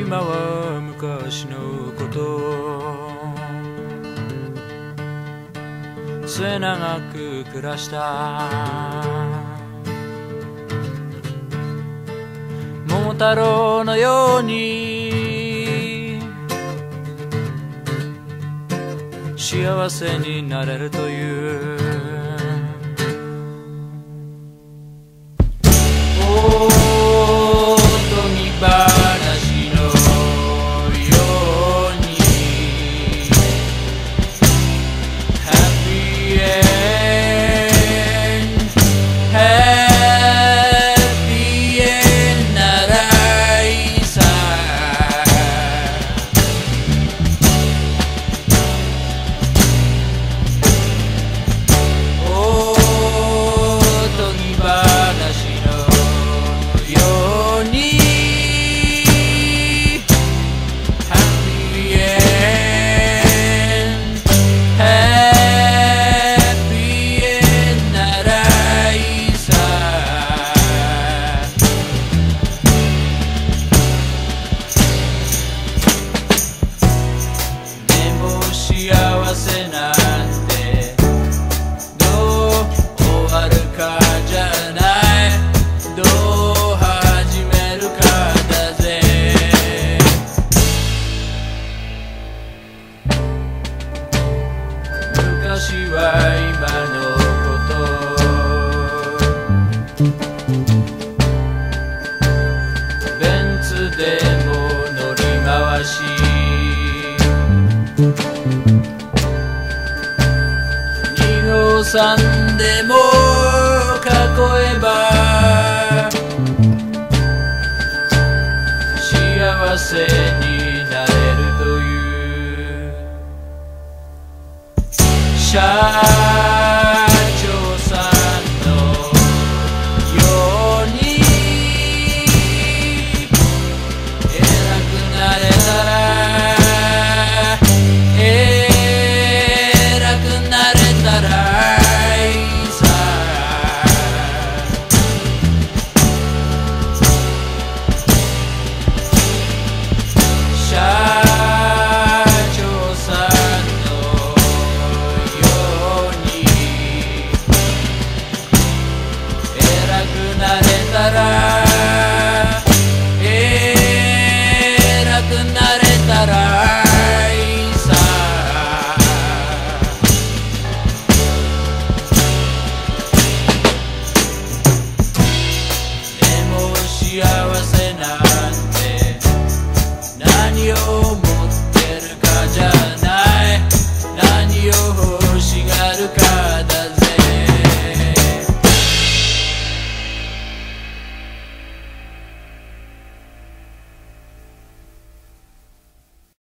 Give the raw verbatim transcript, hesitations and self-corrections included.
今は昔のこと末永く暮らした桃太郎のように幸せになれるというおとぎ話のように Happy End Happy End ならいいさおとぎ話幸せなんてどう終わるかじゃないどう始めるかだぜ昔は今のことベンツでも乗り回しにごさんでも